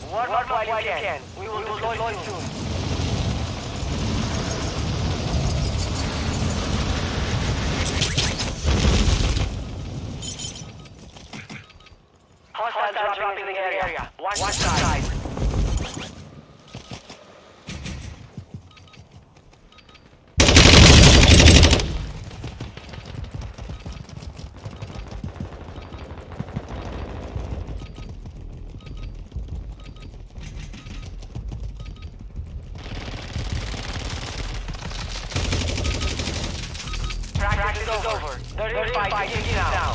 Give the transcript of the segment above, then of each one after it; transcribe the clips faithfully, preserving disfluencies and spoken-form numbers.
Warm up while you can. We will deploy soon. Hostiles dropping in the area. Watch the side. Practice is over. The real fight begins now.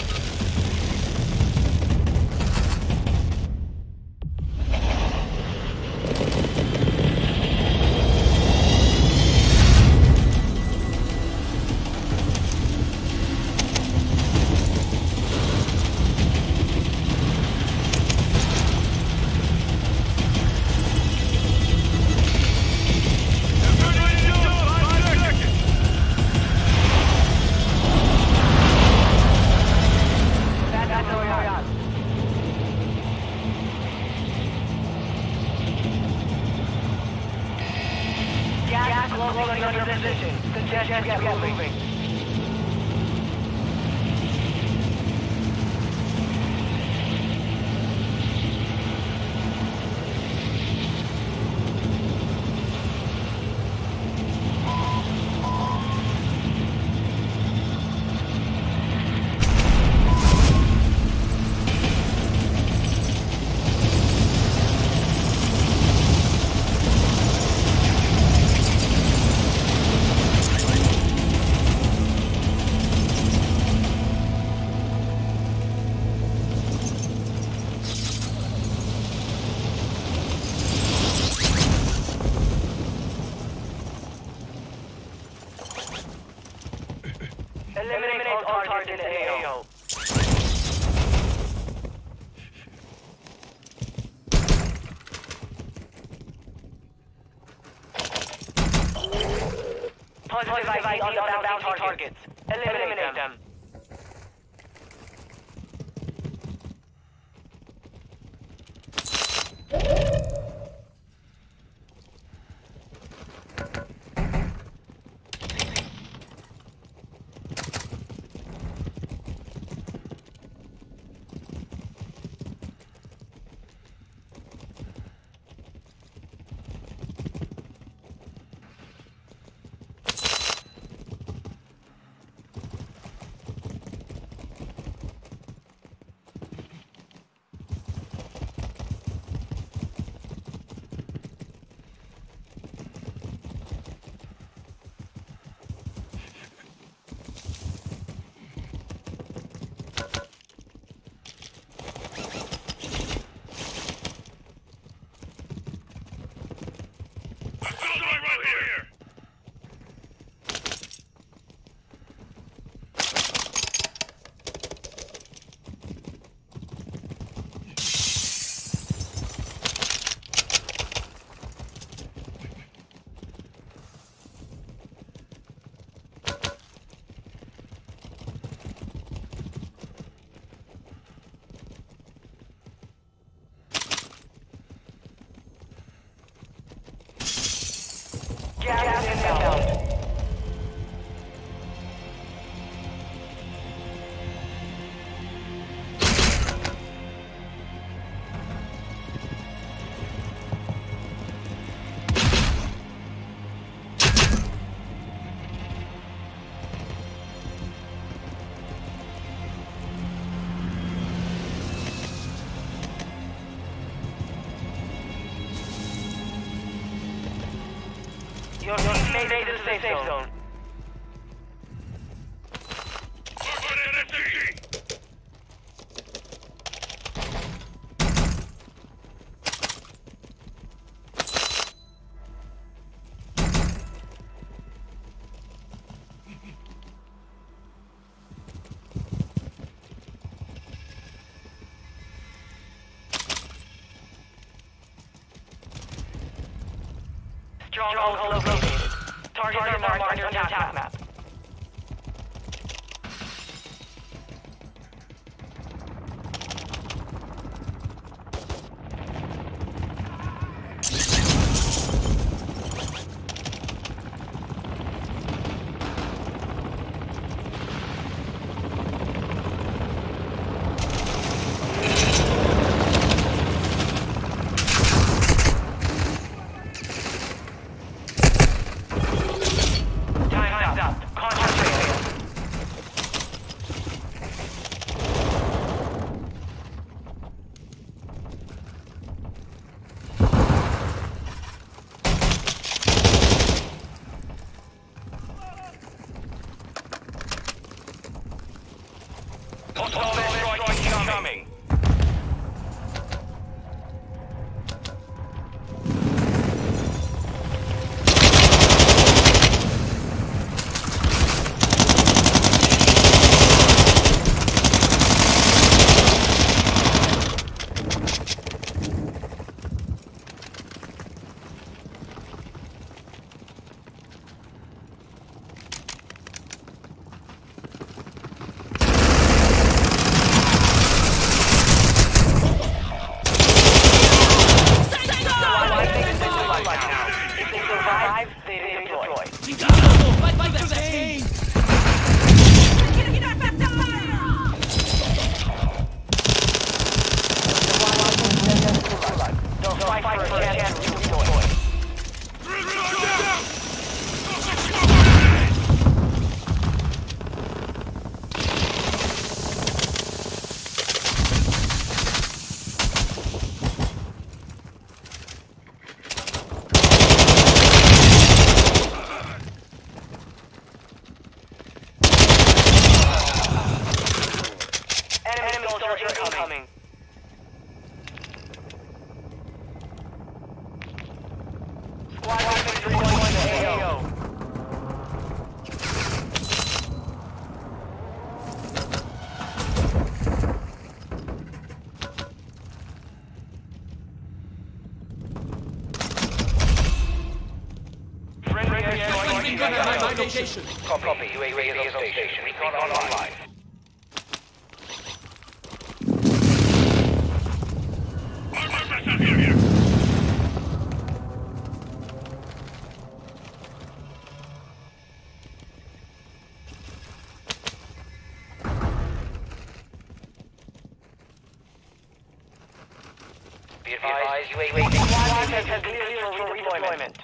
Gas closing on your position. Suggest you get moving. Eliminate all targets in the A O. Positive I D on the bounty targets. Eliminate them. Gas inbound. Your team made it to the safe zone. Stronghold located. Targets are marked on your attack map. Challenger incoming. Squad three going to A O. Location. Copy. U A V is on station. Recon online. Here, here. Be advised, U A V has cleared for redeployment.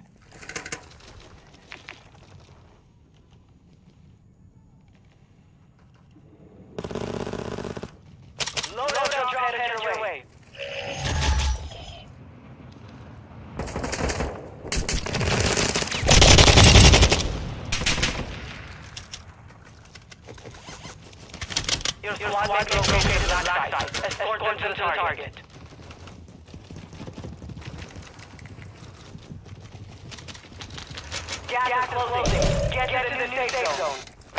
Loadout drop headed your way. Your squad mate is located on that side. Escort them to the target. Gas is closing. Get to the new safe zone.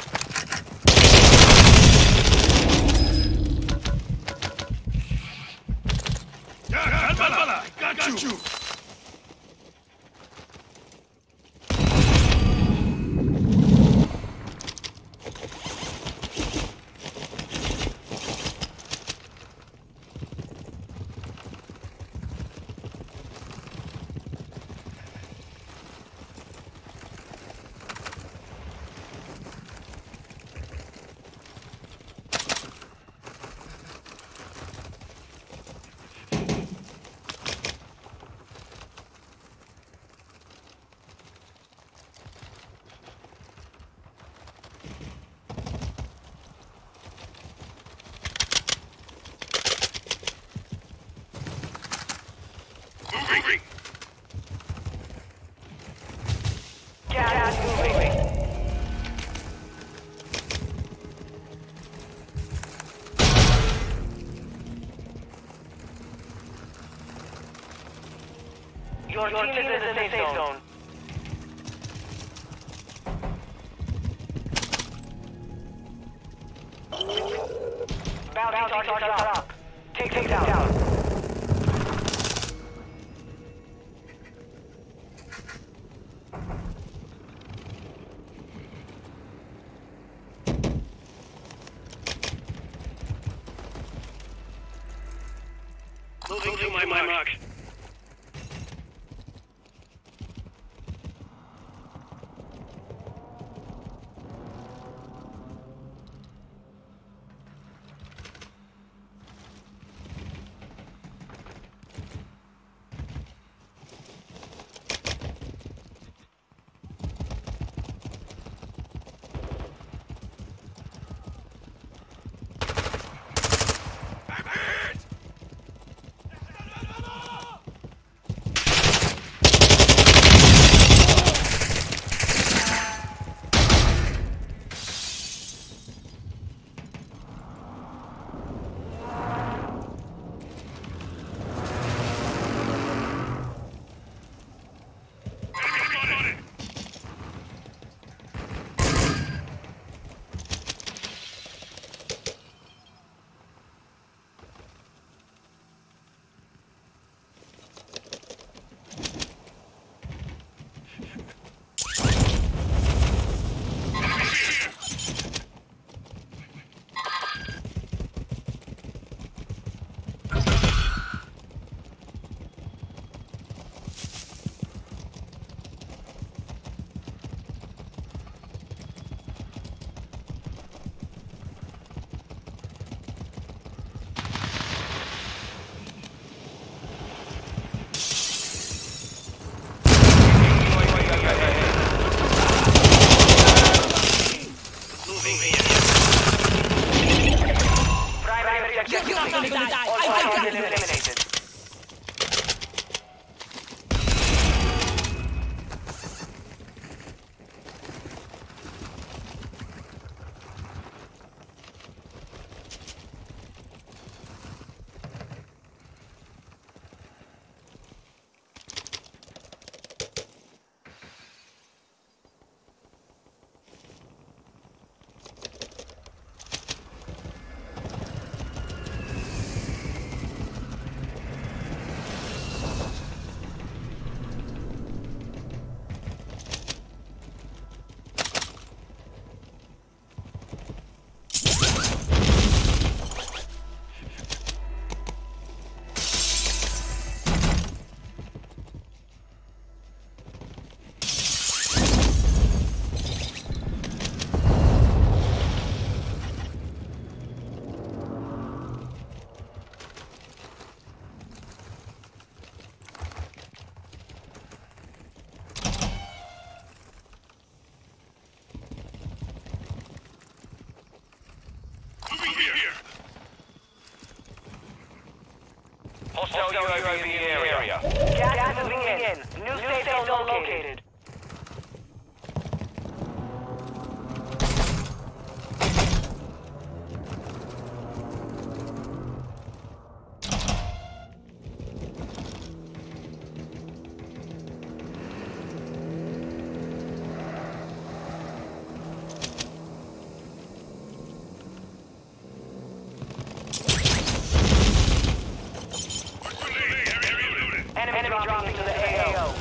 I got you. Moving. Gas moving. Your, Your team, team is in the safe zone. zone. Bounty targets are up. Take them down. down. Moving to my, my mark. You're gonna die. All targets eliminated. Hostile U A V in the area. Gas is moving in. New safe zone located. Enemy dropping to the A O.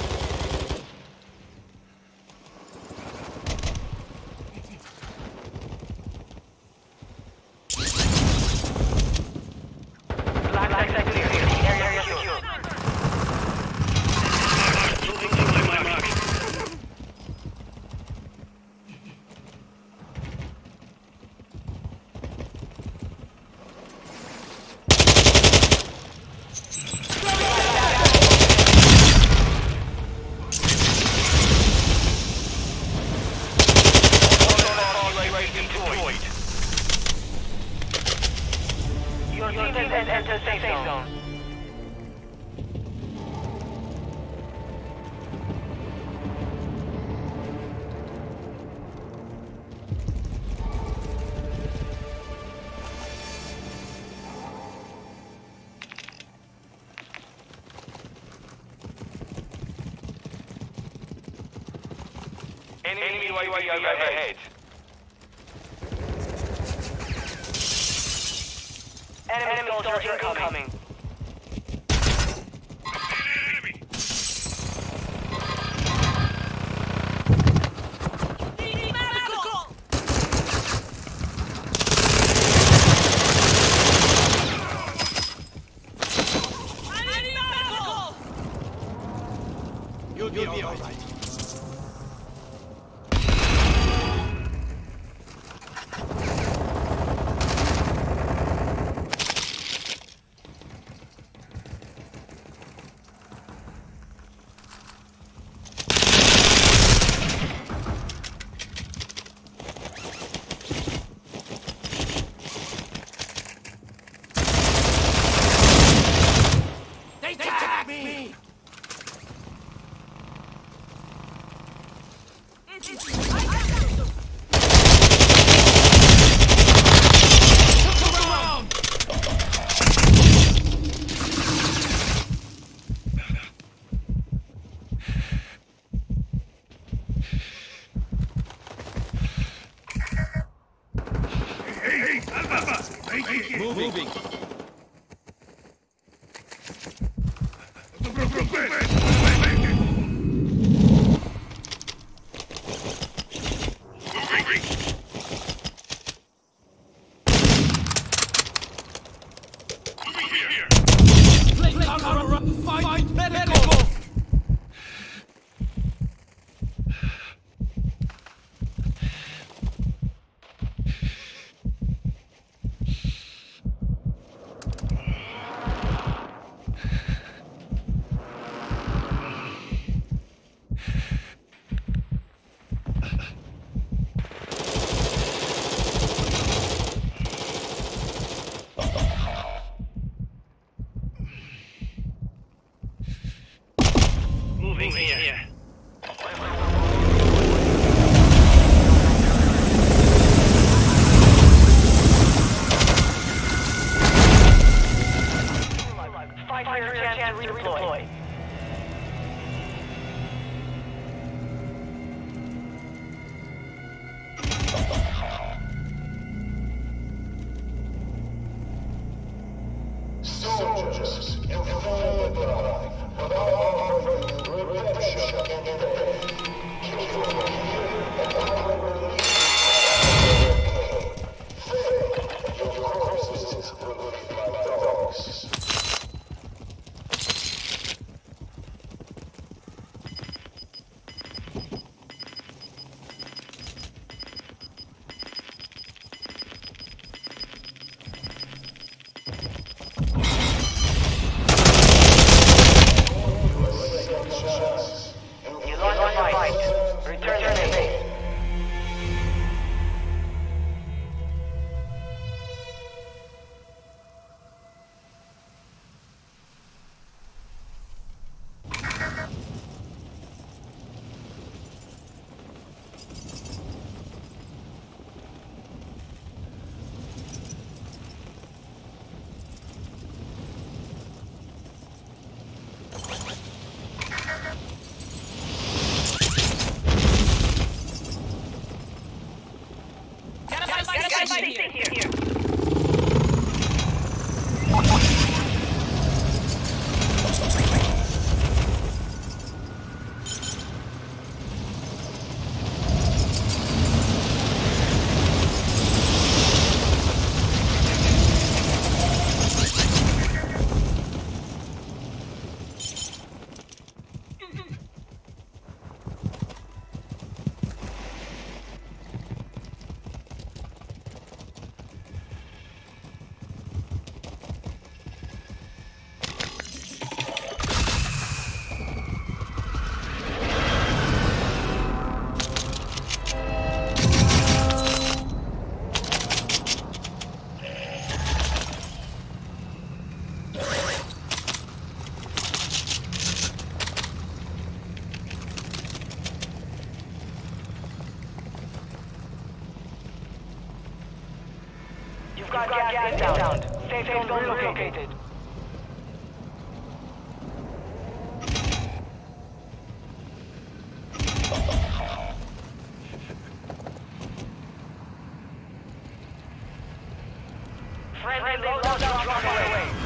Black site clear. Area secure. Moving to my mark. Your team has entered safe zone. Enemy U A V overhead. Enemy soldier incoming. Enemy. You'll be, You'll be all right. They tagged me! Hey, hey, Alpha! Thank you. Moving. Fight medical! Moving here. Fight for your chance to redeploy. Soldiers, you fully drive. Without offering redemption in the day. Keep your here, and I will release you. Fail, your corpses will be my dogs. You lost the fight. Return to base. station here. You've got gas inbound. Safe zone relocated. Friendly loadout drop on the way.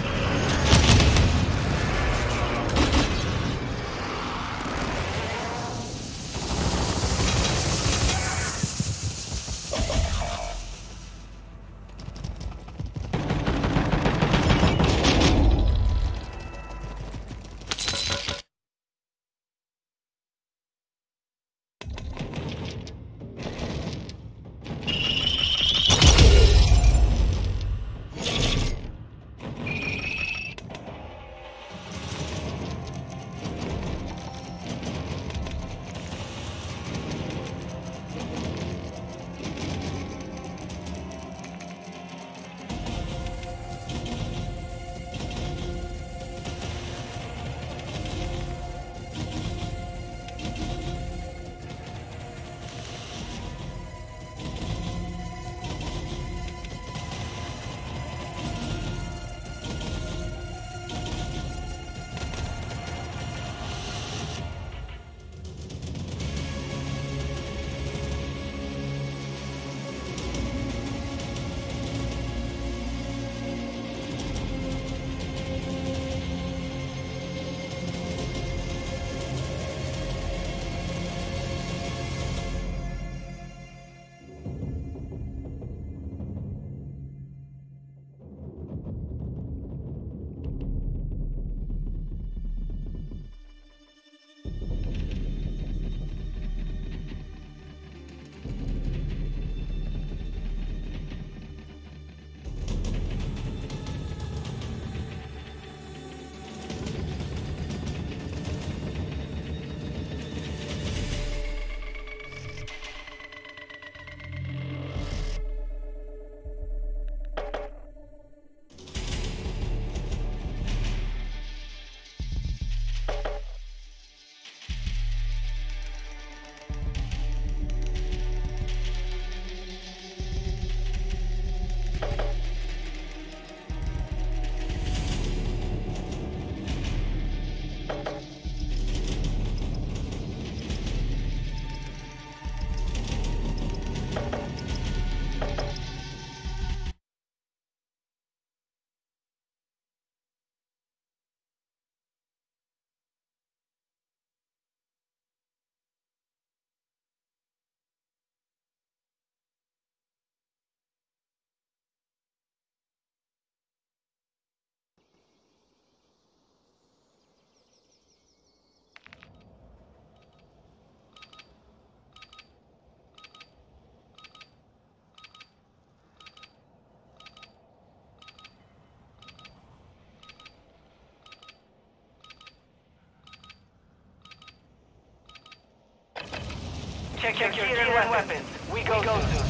Check, check your gear and weapons. We go, we go soon.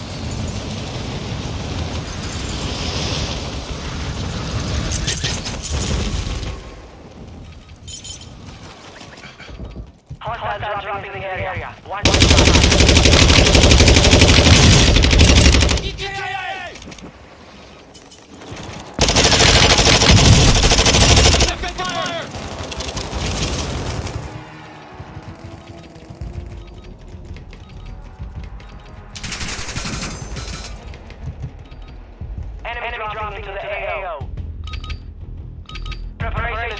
Hostiles dropping in the area. One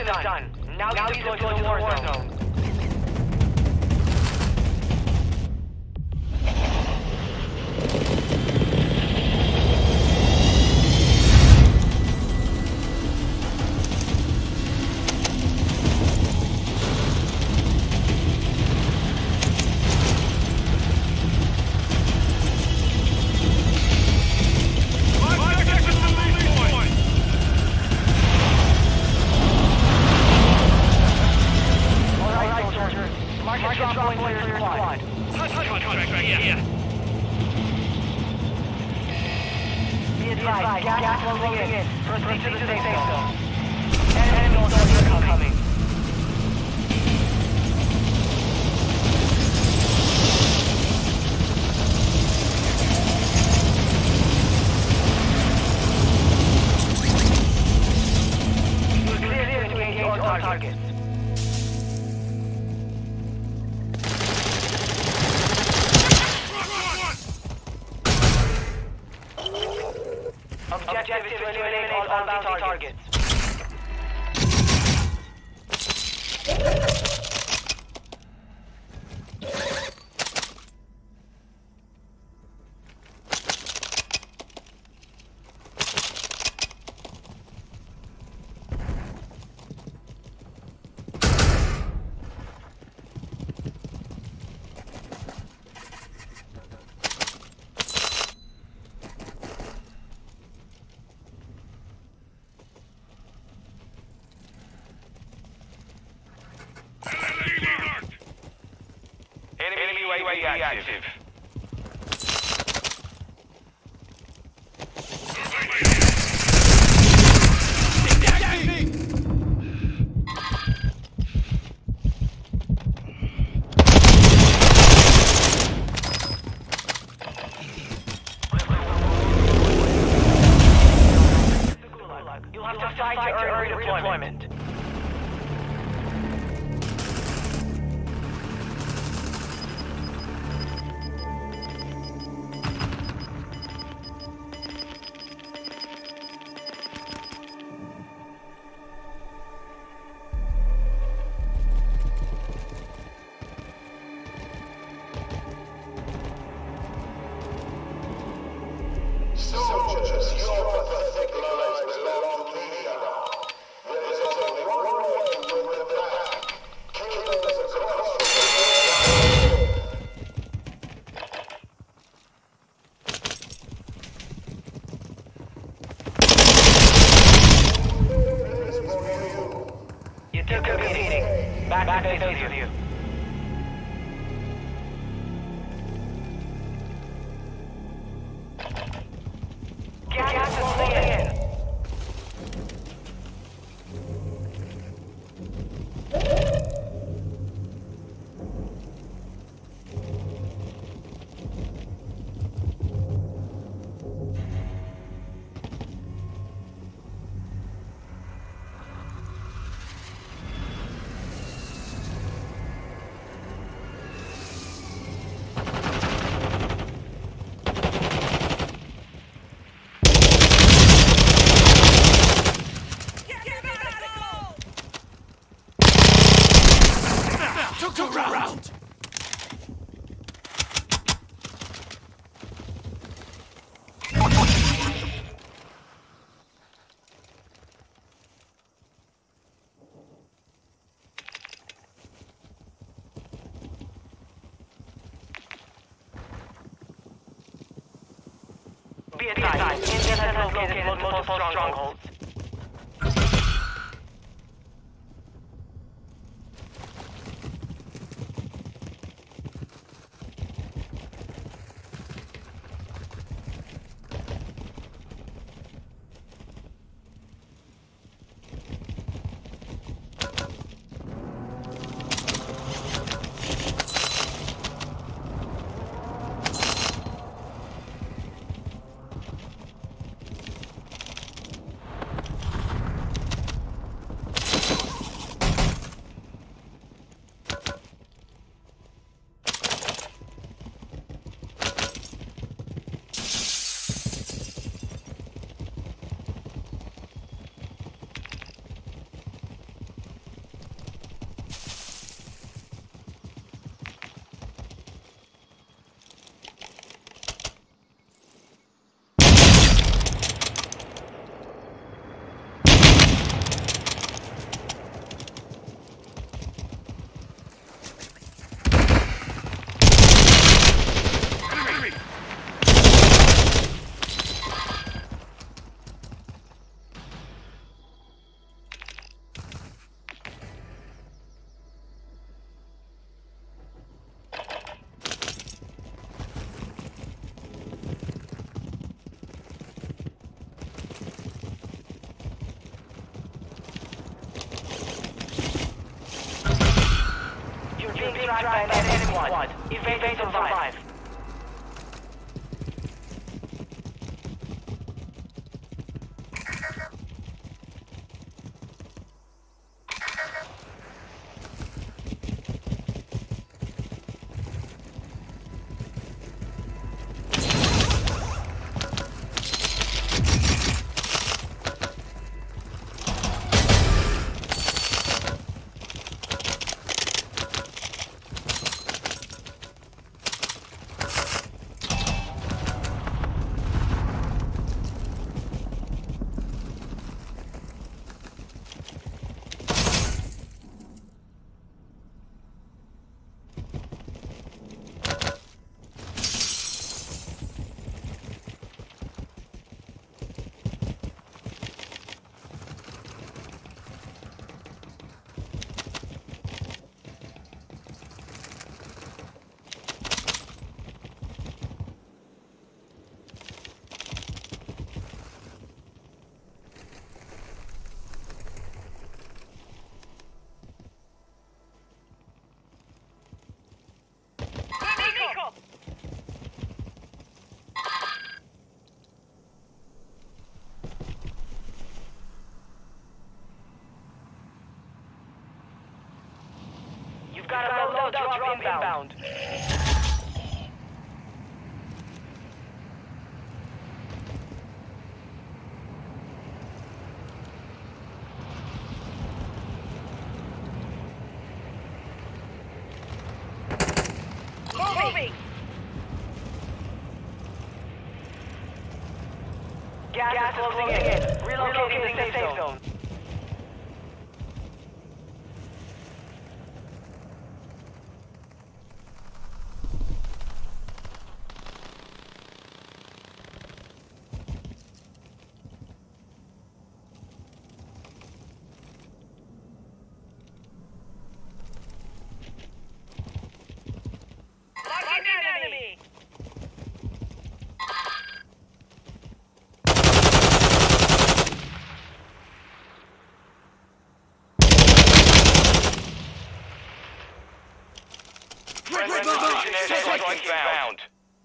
done. Now, now you deploy to the war zone. Objective is to eliminate all bounty targets. Enemy U A V active. You'll have to fight to earn redeployment. Soldiers, your pathetic lives belong to me now. There is only one way to win them back. Kill them as a cross. You took a beating. Back, back to base with you. Gas is moving in. Took a round. Be advised, Indian has located multiple strongholds. tracked by an enemy squad. Evade and survive. You've got a loadout drop inbound. Moving! Gas, Gas is closing in. in. Relocating the safe zone. zone. Enemy! Found.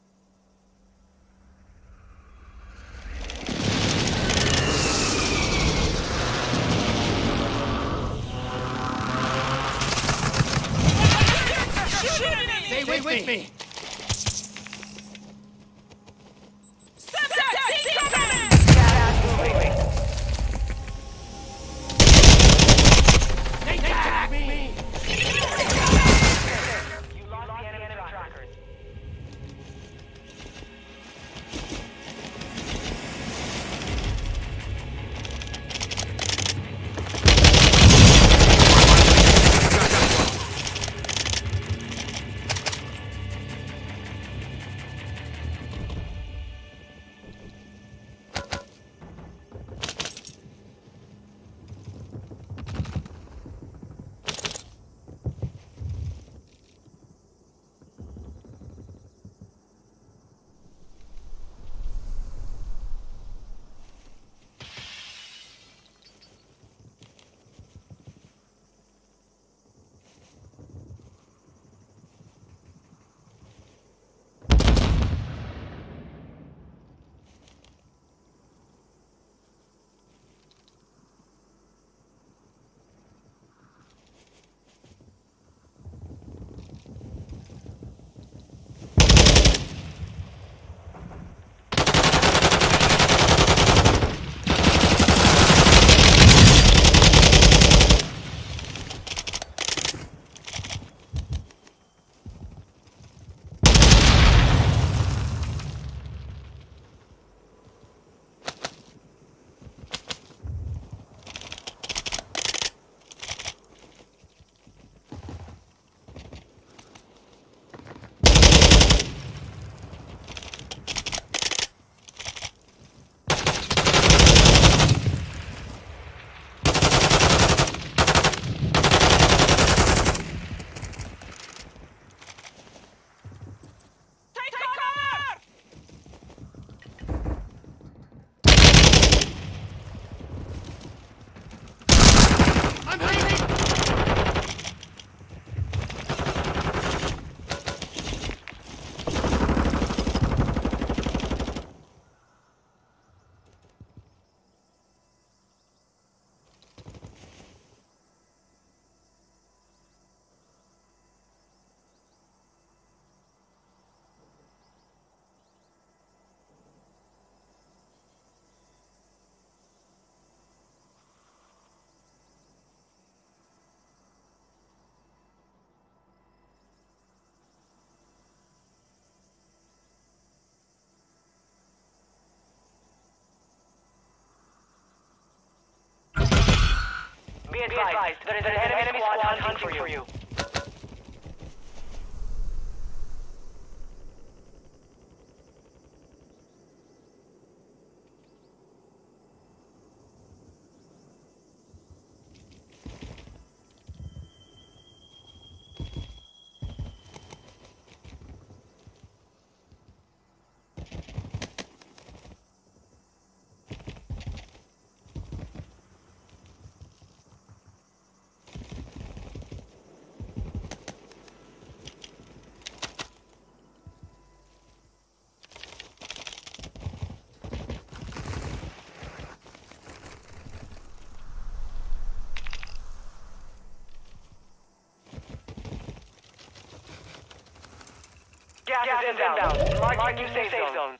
Stay with, with me. They attack me. You lost the enemy trackers. advised, there is an enemy squad hunting for you. Gas, Gas is inbound. inbound. Mark, Mark new safe zone. zone.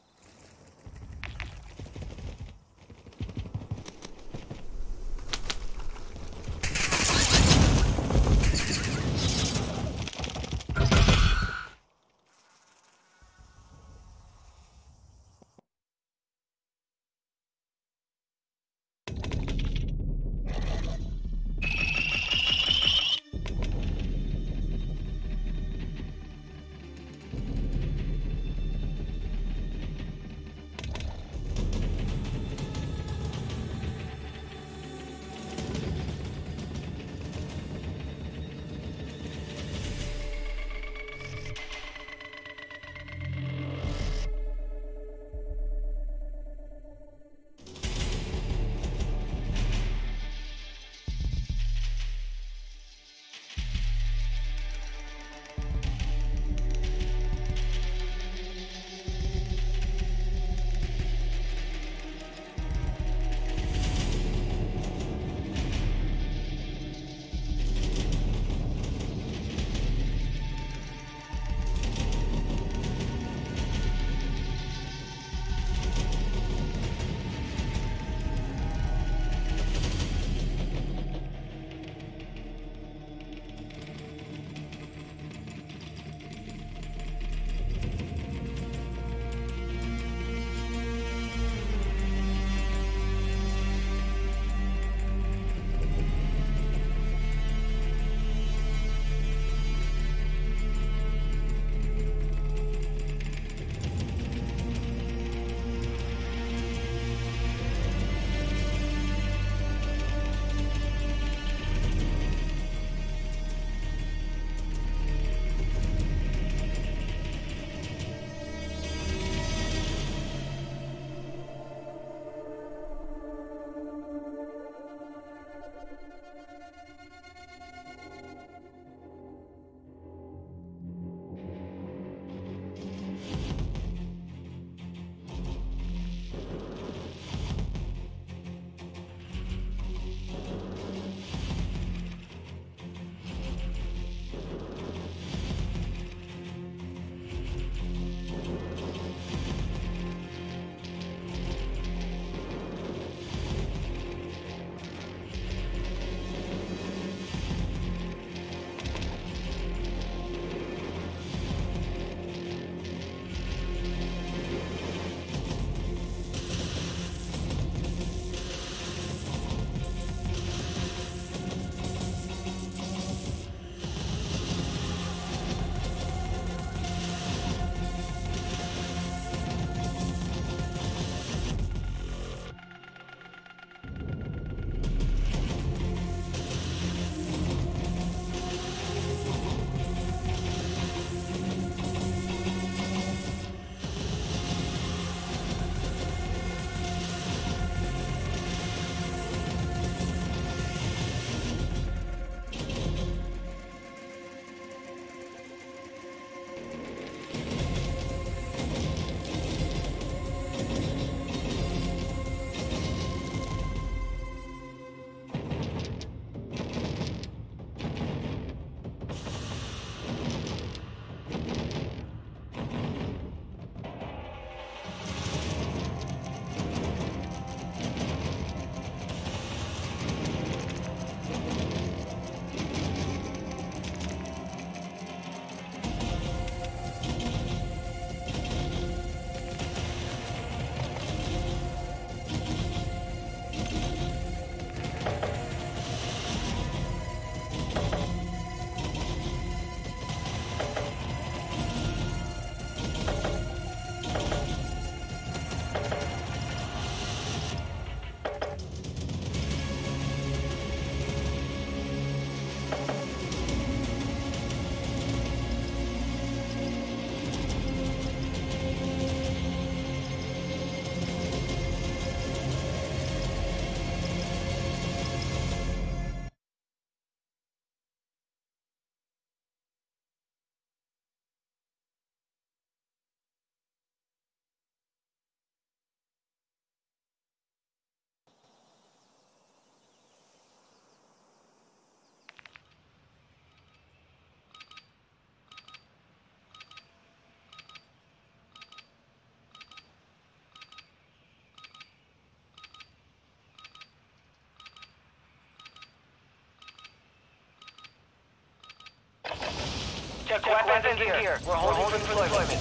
Check weapons and gear. We're holding deployment.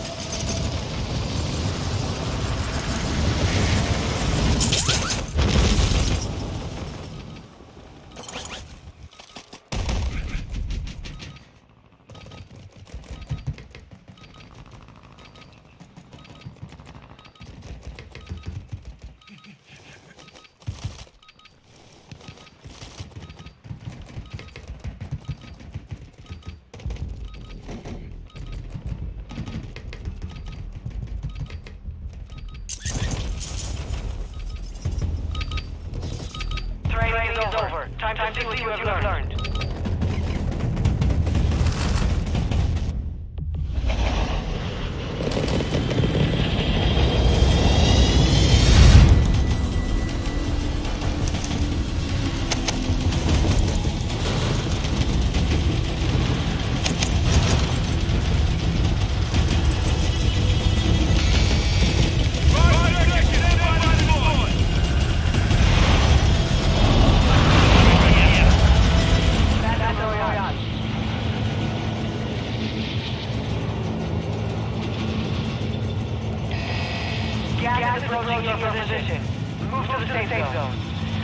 Training is over. Time, Time to see what you have learned. Gas is approaching your position. Move to the safe zone.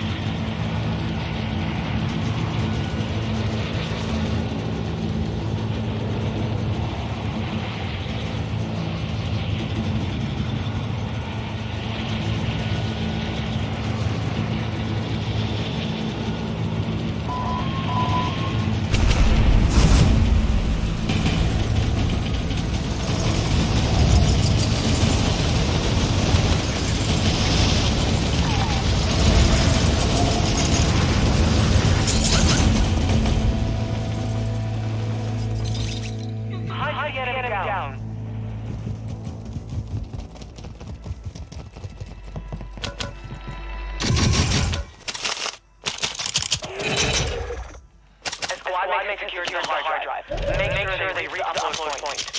Get him down. A squad makes secure the hard drive. Make sure they reach the upload point.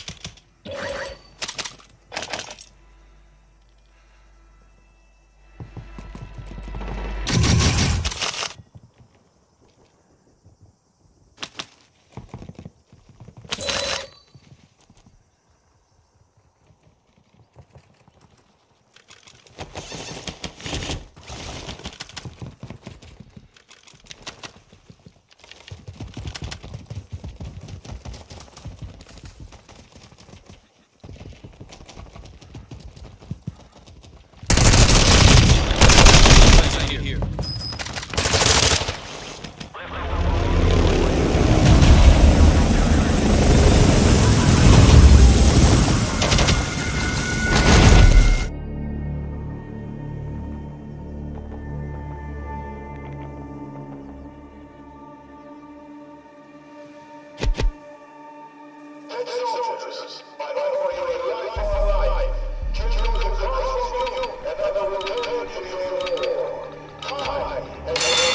Soldiers, I offer you a life for life. Choose the cross from you, and I will return to you war. Time and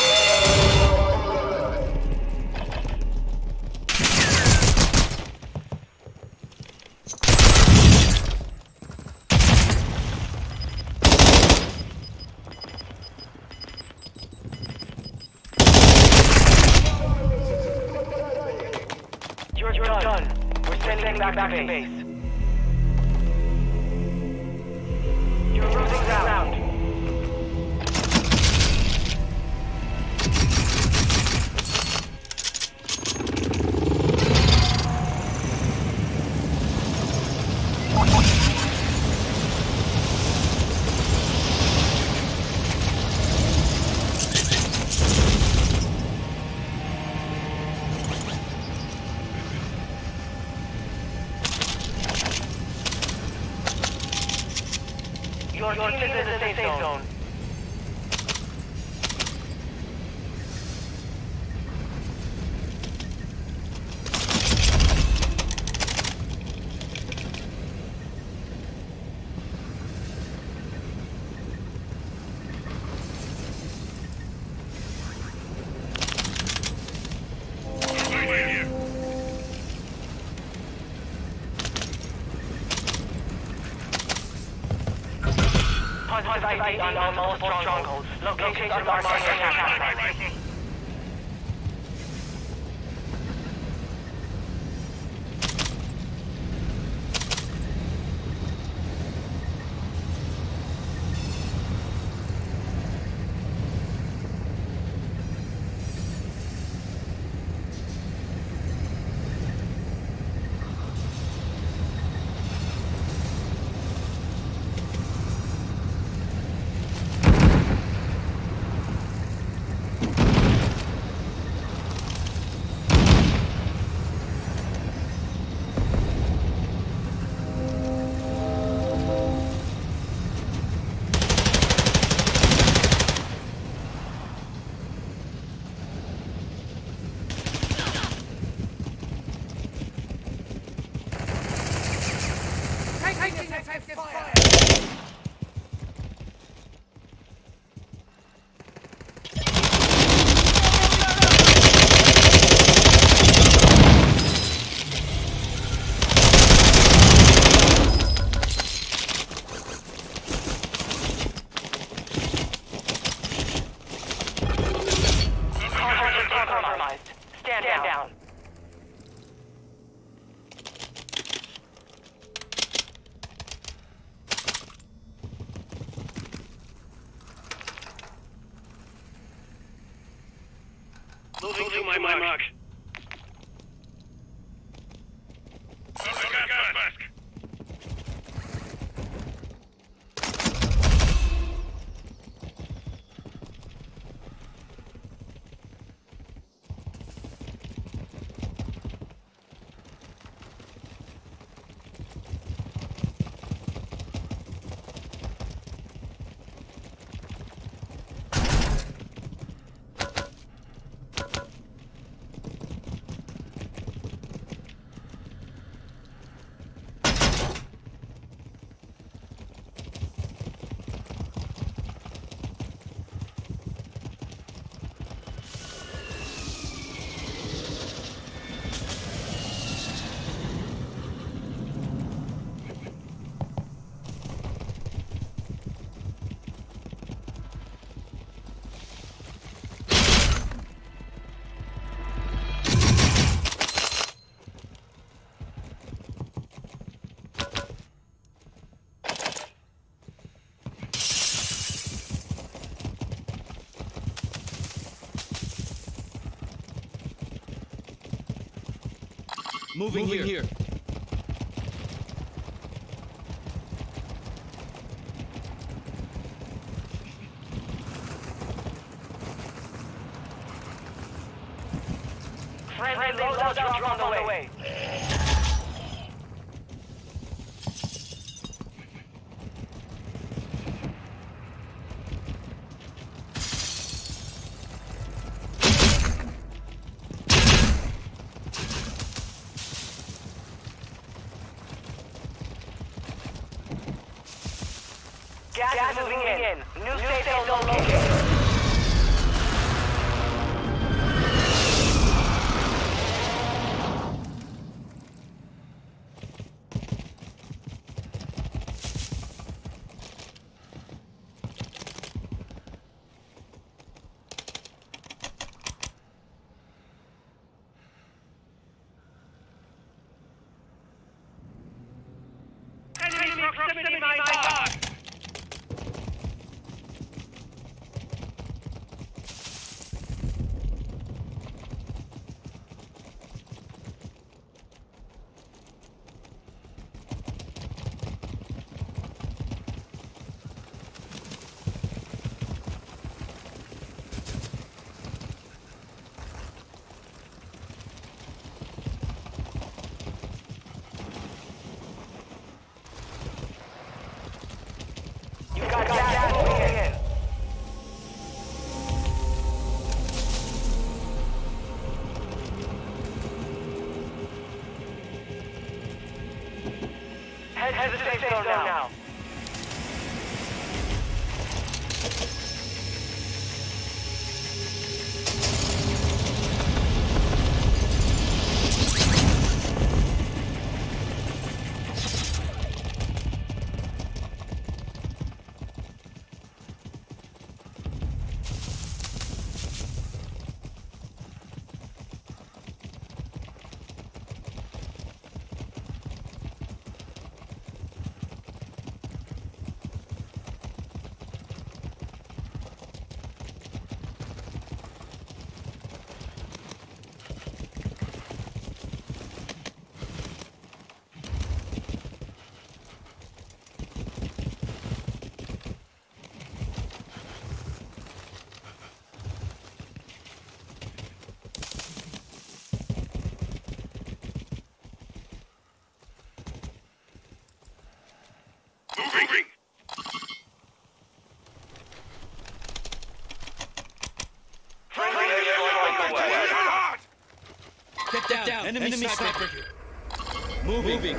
You're, You're done. done. We're sending back, back to base. You're losing ground. Your, Your team is in the safe zone. zone. Positive I D on, on multiple strongholds. Locations are marked on your map. Moving to my mark. Gas mask. Moving, Moving here. here. Friendly loadout drop on the way. Gas, Gas is moving in. in. New, New safe zone located. Enemy proximity mine mark. Head to the safe zone now. Moving! Get down! down. Enemy, Enemy sniper! Moving! Moving.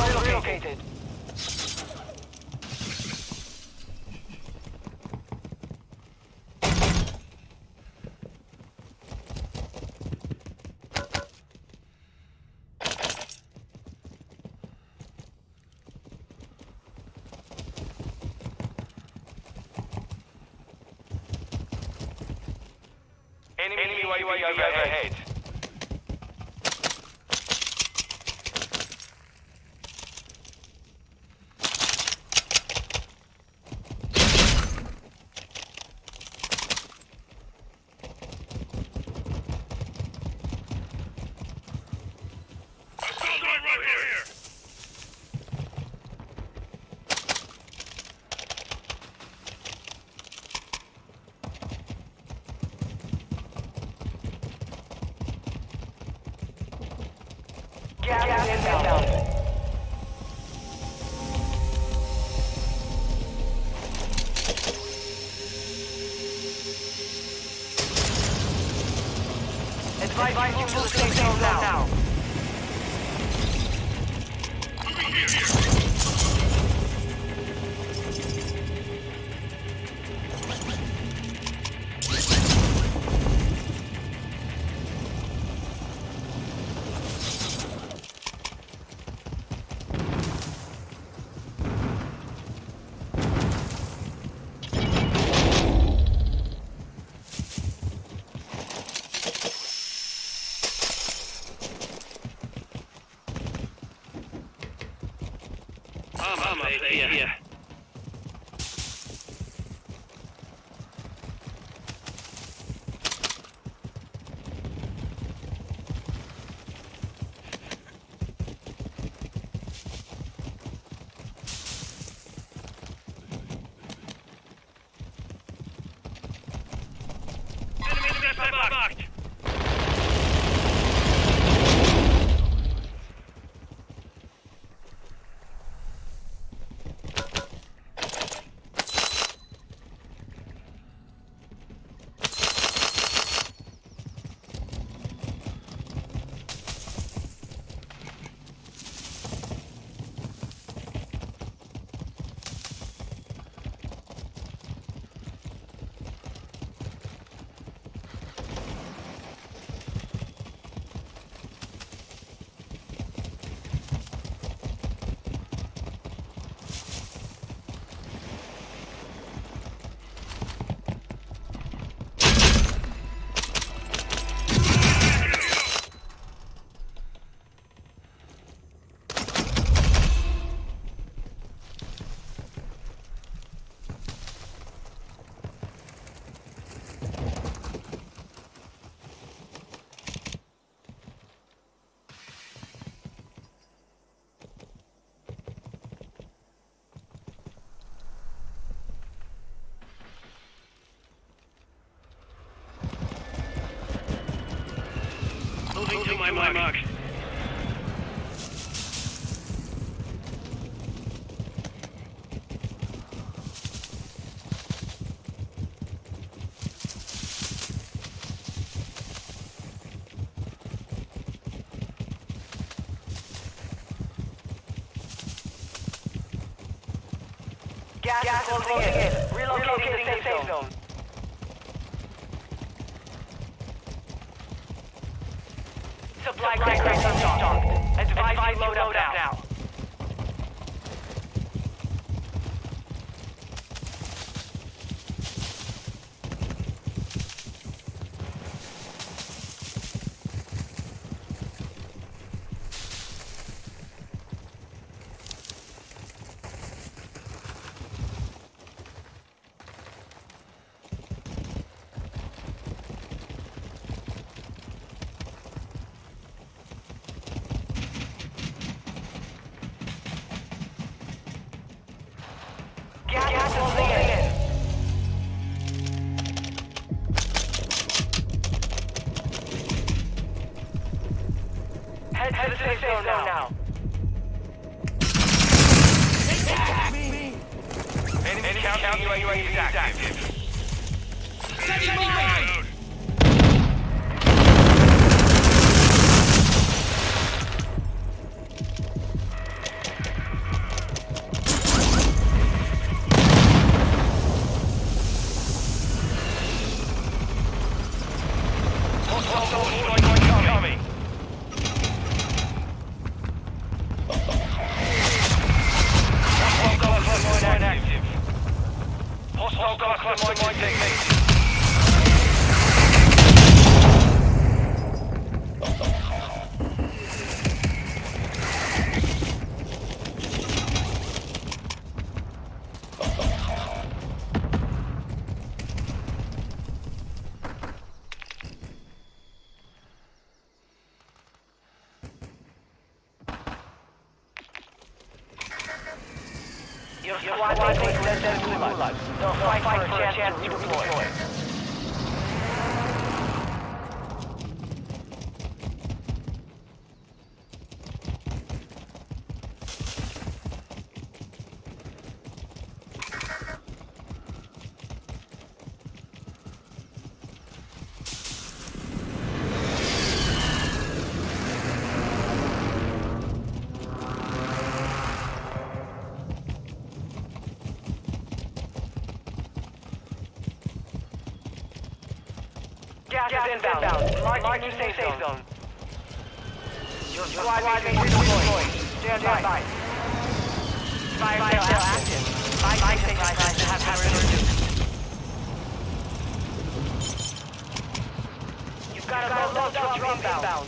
zone relocated. Enemy U A V overhead. Gas inbound. Advise you to the safe zone now. I'm up here. here. Enemy step marked. Moving to my mark. Gas, Gas is closing in. in. Relocating, Relocating the safe zone. zone. Supply crates stocked. Advise you load up now. now. Gas closing in. Head to the safe zone now. Enemy counter U A V is active. Setting mine! Hostile strike incoming. Hostile cluster mine active. Hostile cluster mine detected. Your squad mates will send them gulag. They'll fight for a chance to redeploy. Gas, Gas is inbound. inbound. Mark, Mark new safe zone. zone. Your squad mates will redeploy. Stand by. Fire sale active. Five five six five have have reduced. You've got a low drop inbound.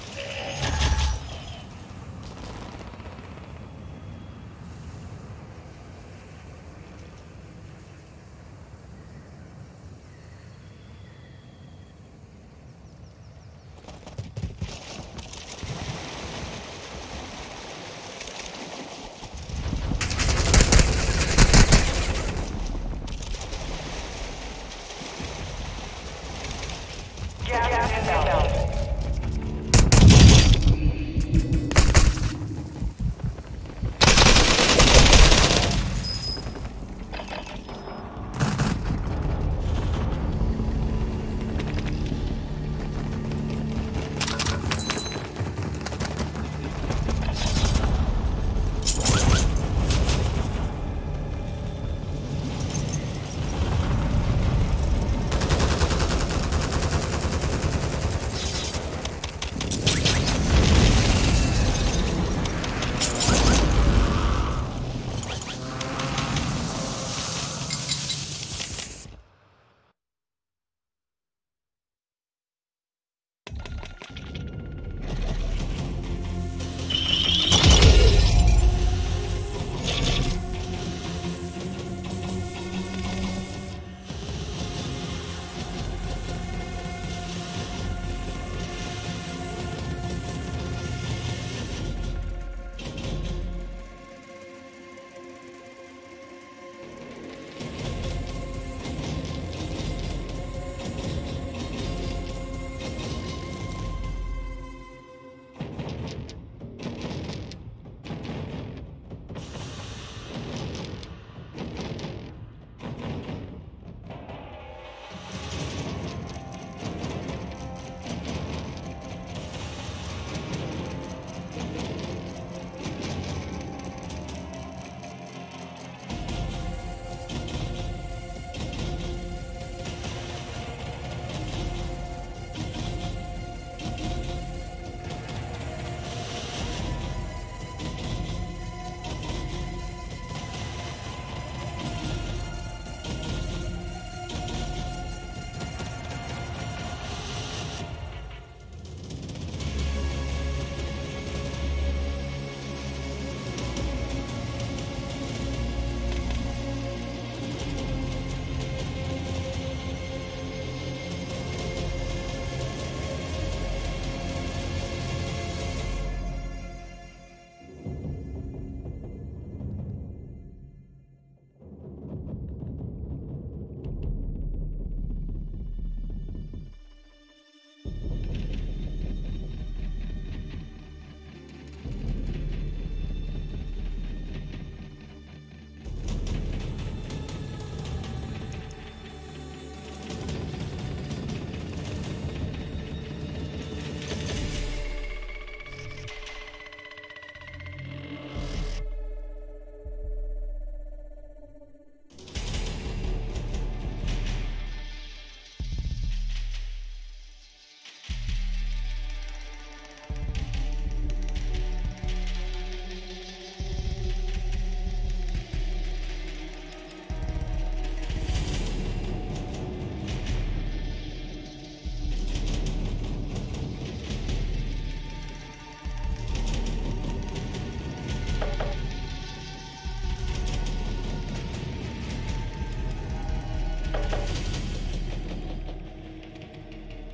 Gas inbound.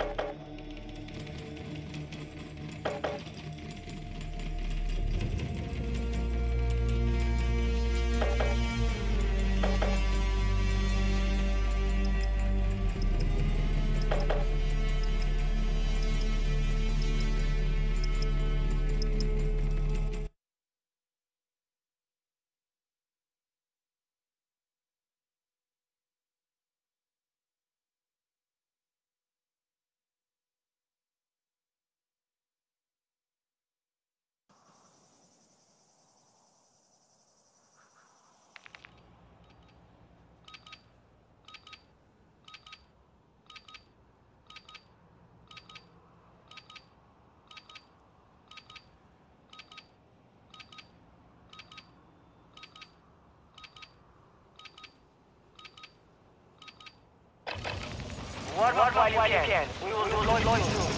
Work, work while you can. can. We will deploy soon.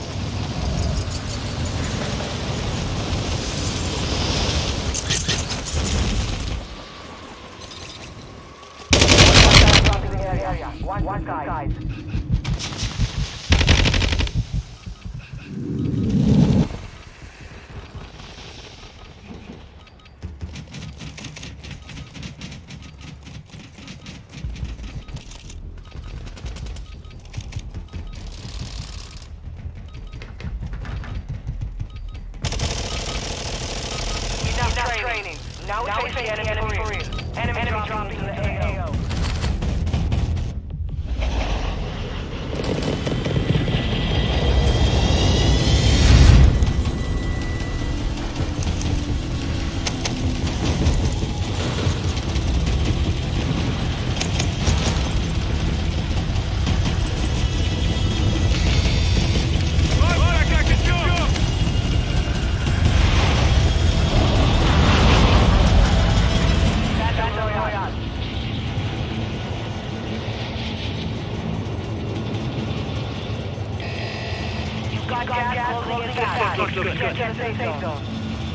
One, one guys. Enough training. Now we face the enemy, enemy for real. Enemy, enemy dropping to the A O. Got gas closing in fast. Look, look, look. Get to the safe zone.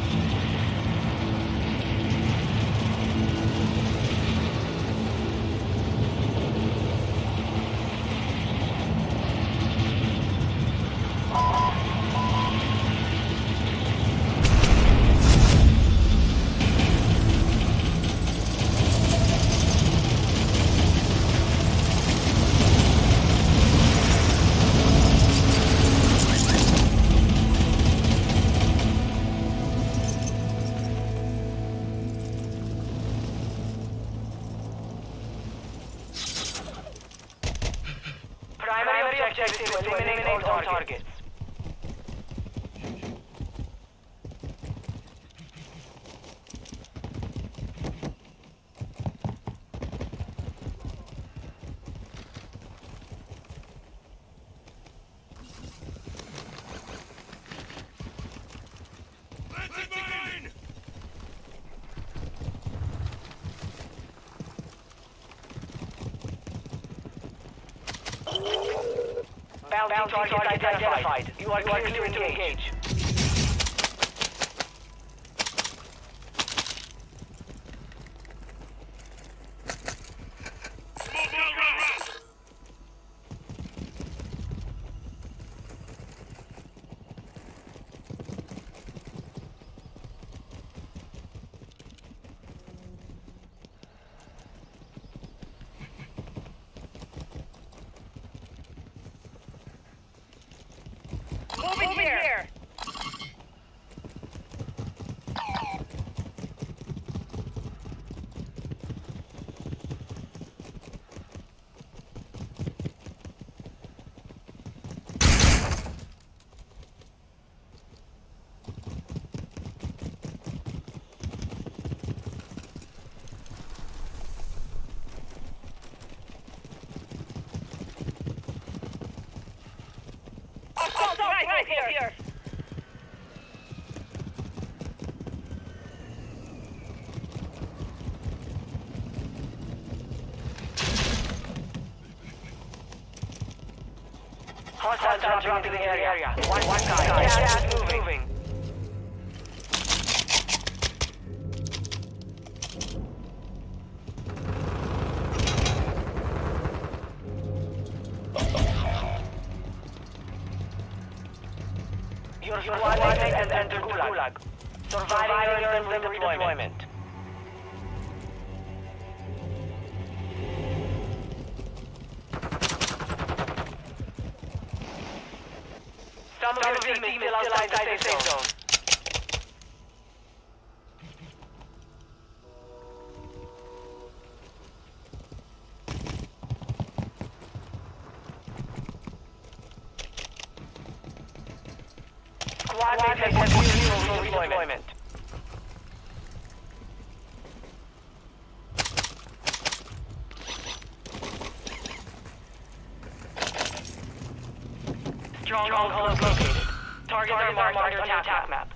Primary objective is to eliminate all targets. Bounty, Bounty target, target identified. identified. You are, you are clear to engage. Moving here. here. Assault, right, right here. here. Hostiles dropping in the area. One, one guy. Gas is moving. moving. Your squad mates has entered Gulag. Surviving earns them redeployment. Some of your team is still outside the safe zone. Squad mates has entered redeployment. Stronghold located. Targets are marked on your attack map.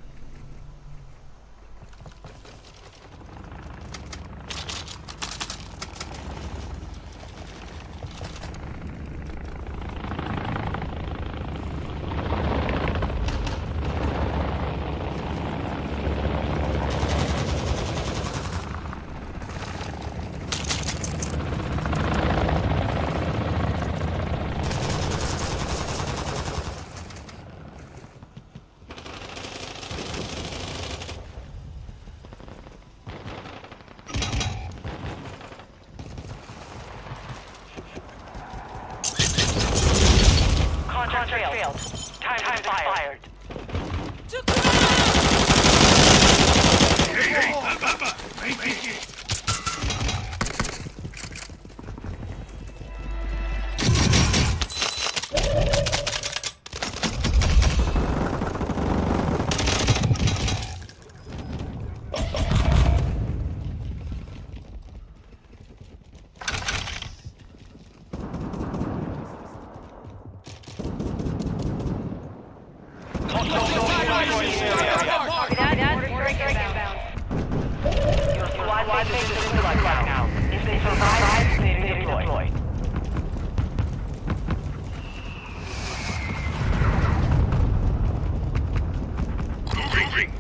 Contract failed. Time, Time expired. Hey, hey, up, up, up. Hey, hey, hey. If they survive, they redeploy. Moving.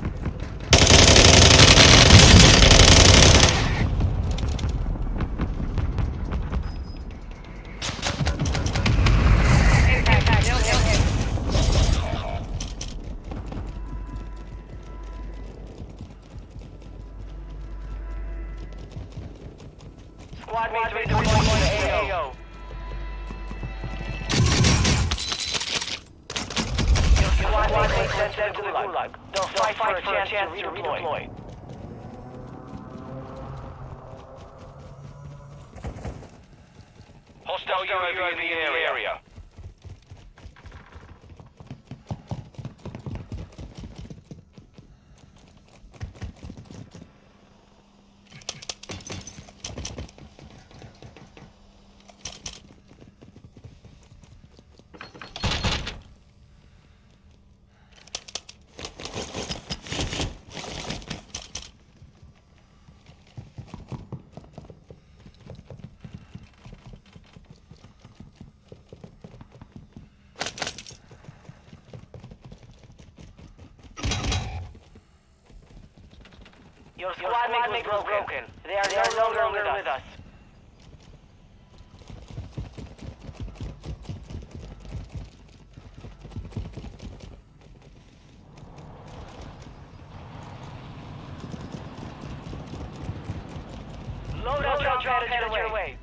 Squad mates ready to deploy to A O. Your squad mates sent them to the Gulag. They'll fight for a chance to redeploy. Hostile U A V in the area. Your squad mates were broken. They are, they are no longer with us. Load up your drop headed your way.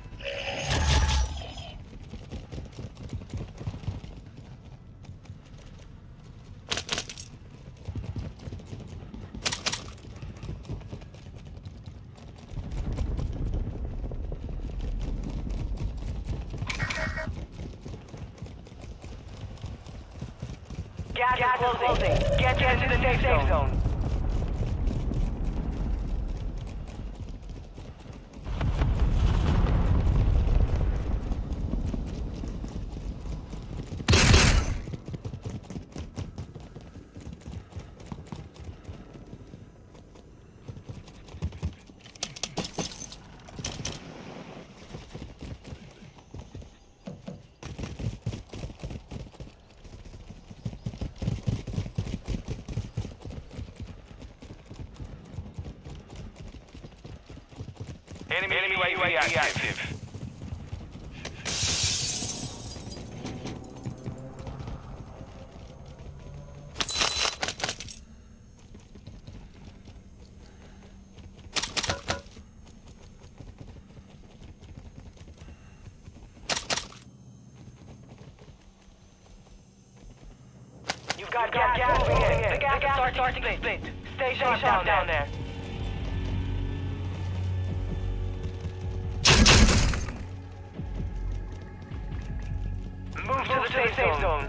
Gas, Gas is closing. Get, Get into the safe zone. zone. Enemy, Enemy U A V active. active. You've got gas, gas moving in. The gas, the gas is starting to split. Stay sharp down, down there. Move to the safe, safe zone.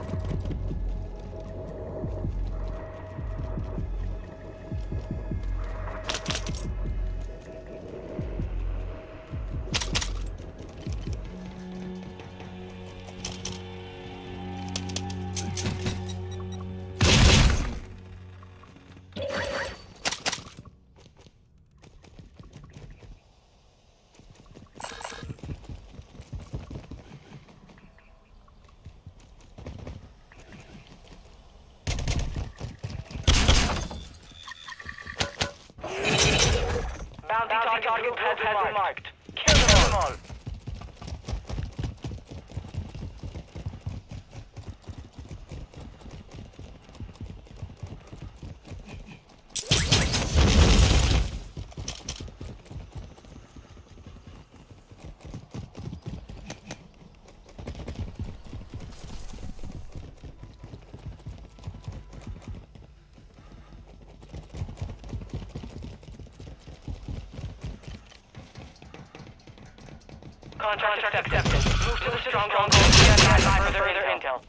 Bounty target, target has been marked. marked. Kill them all. Contract accepted. Move to the stronghold. Stand by for further intel.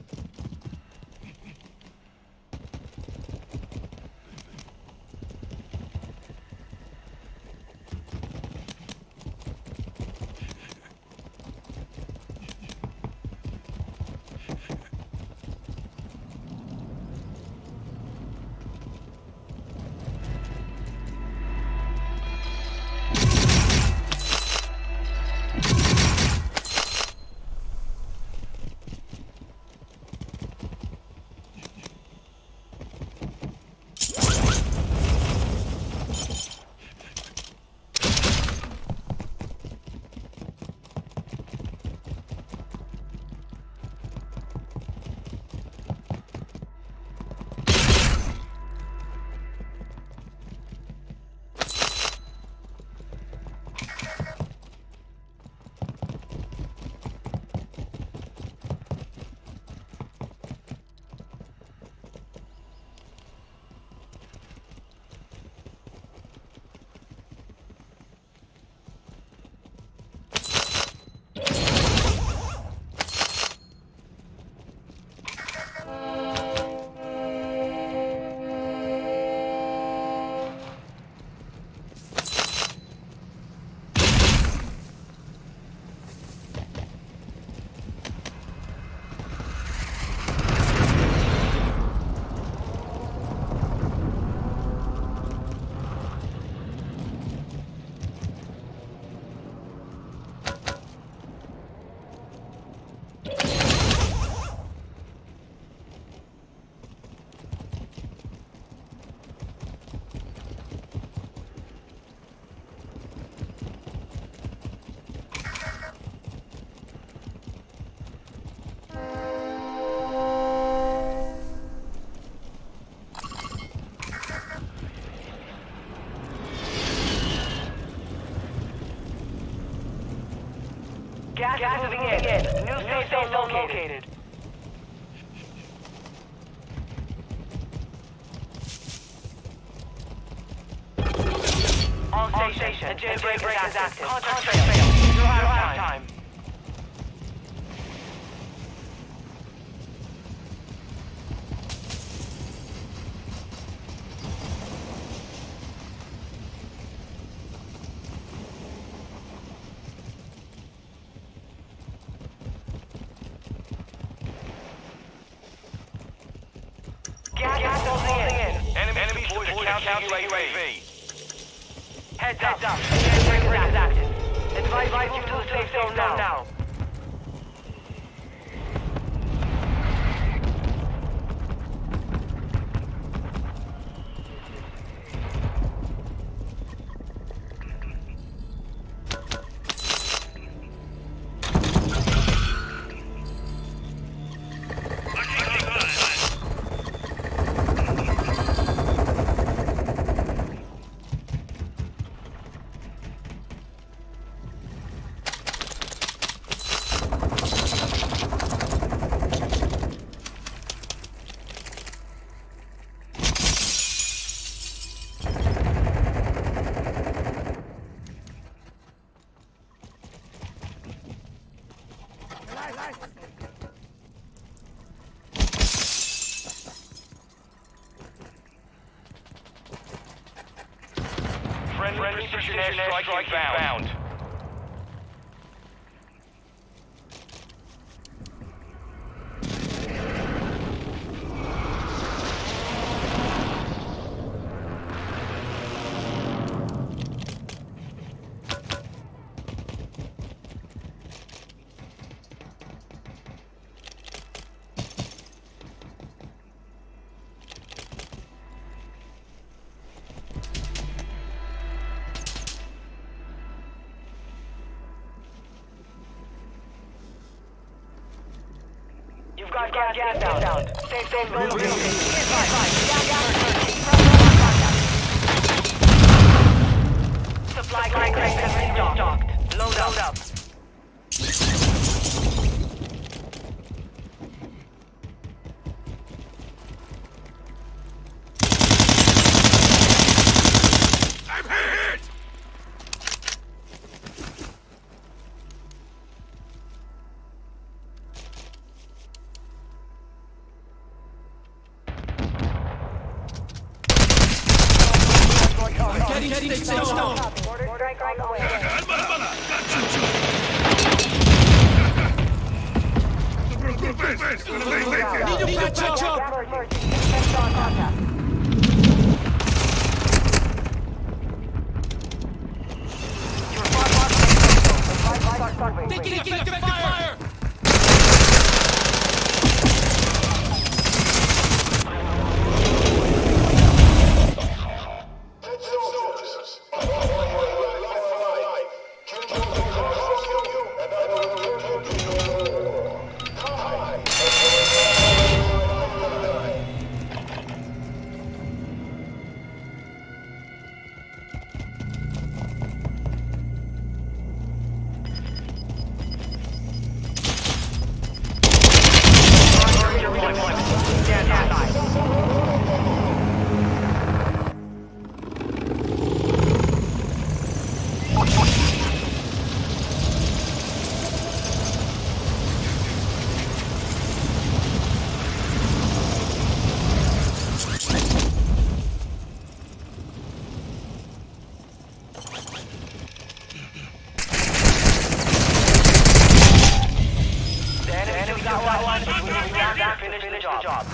Gas, Gas moving in. in. New safe zone located. All stations. The jailbreak is active. Contract failed. You're out of time. U A V. Heads up. Heads up. Jailbreak is active. Advise you to the safe zone now. now. Friendly precision airstrike inbound. You've got gas, gas down. Stay, stay, stay. Moving. Supply crate has been stocked. Load up. Load up. I'm hit! Getting, getting, safe zone. Order strike on the way. Need to patch up. Gather emergency. Defense on contact. Your front line is right, right, right, right, right. Taking effective fire. Finish the job.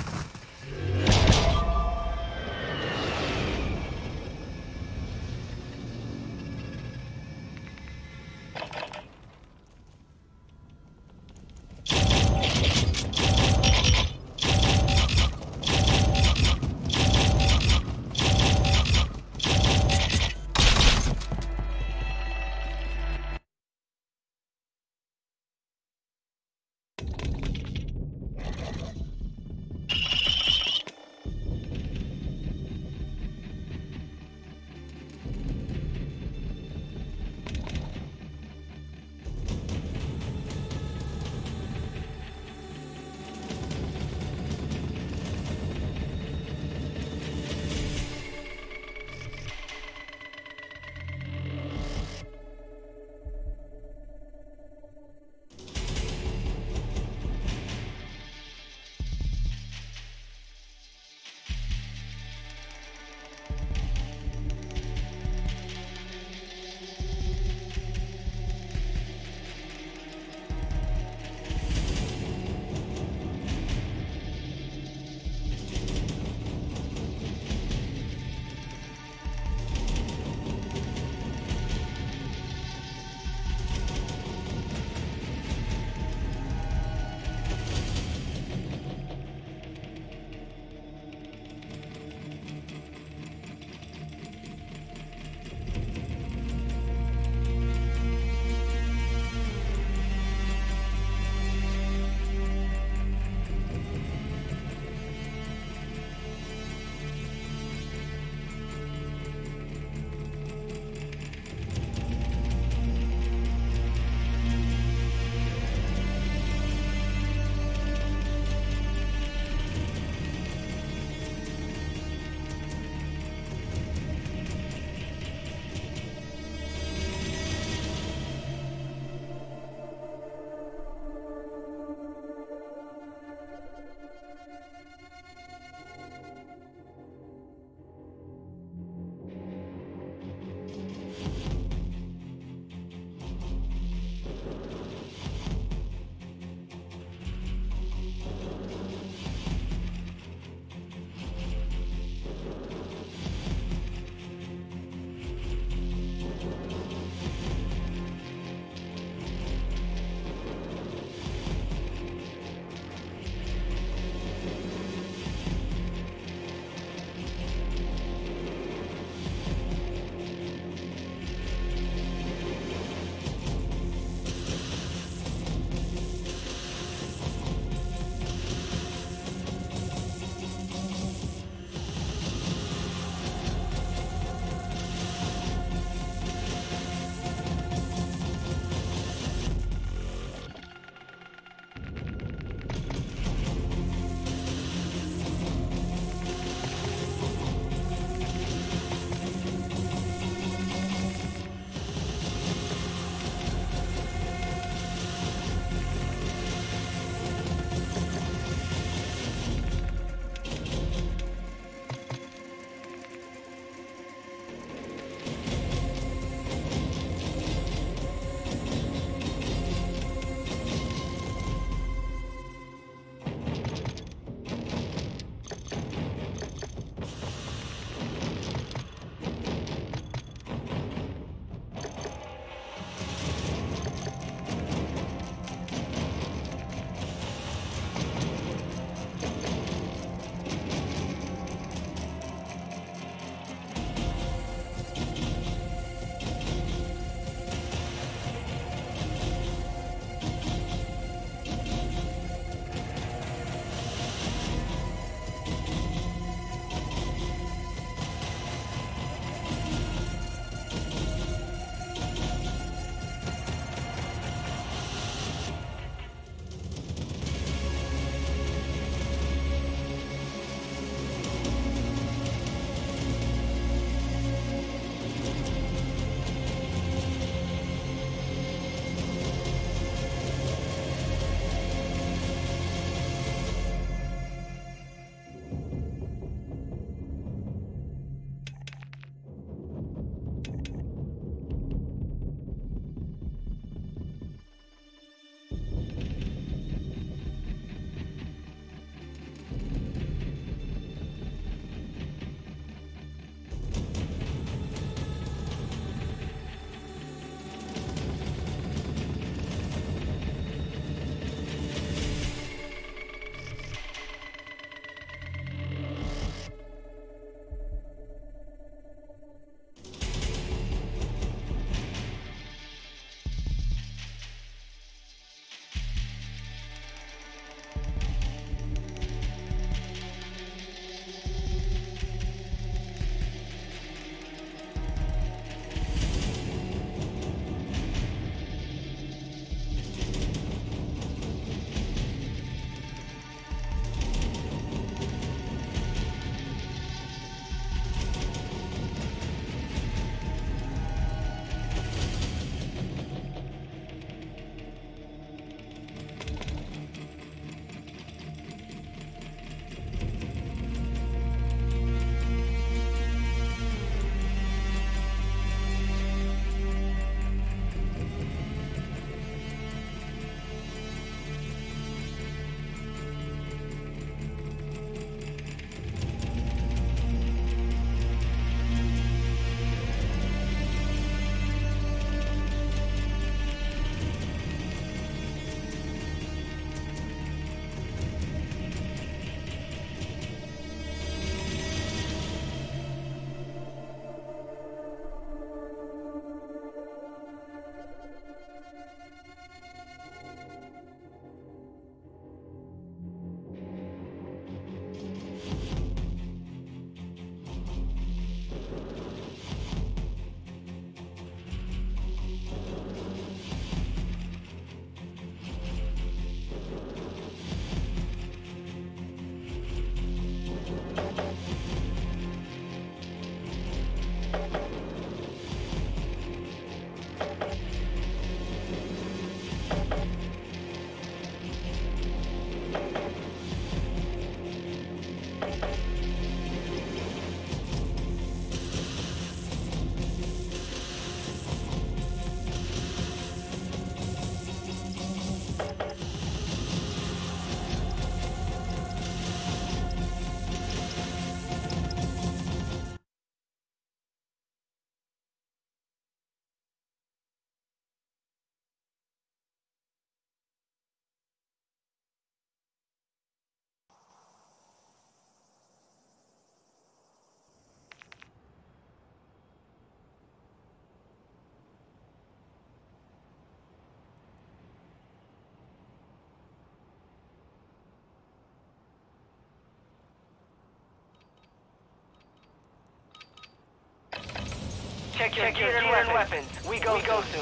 Check your gear and weapons. We go, we go soon.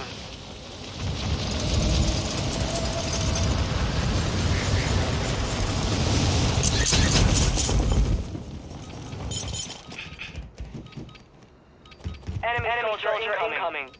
Enemy, Enemy soldier, soldier incoming. incoming.